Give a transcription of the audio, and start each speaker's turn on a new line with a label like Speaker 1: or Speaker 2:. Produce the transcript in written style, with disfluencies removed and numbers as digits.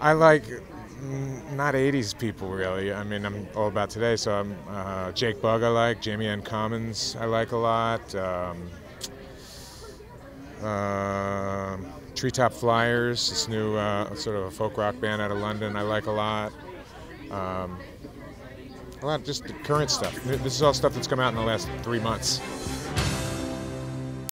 Speaker 1: I like not 80s people really. I mean, I'm all about today, so I'm Jake Bugg I like, Jamie Ann Commons I like a lot. Treetop Flyers, this new sort of a folk rock band out of London I like a lot. A lot of just the current stuff. This is all stuff that's come out in the last 3 months.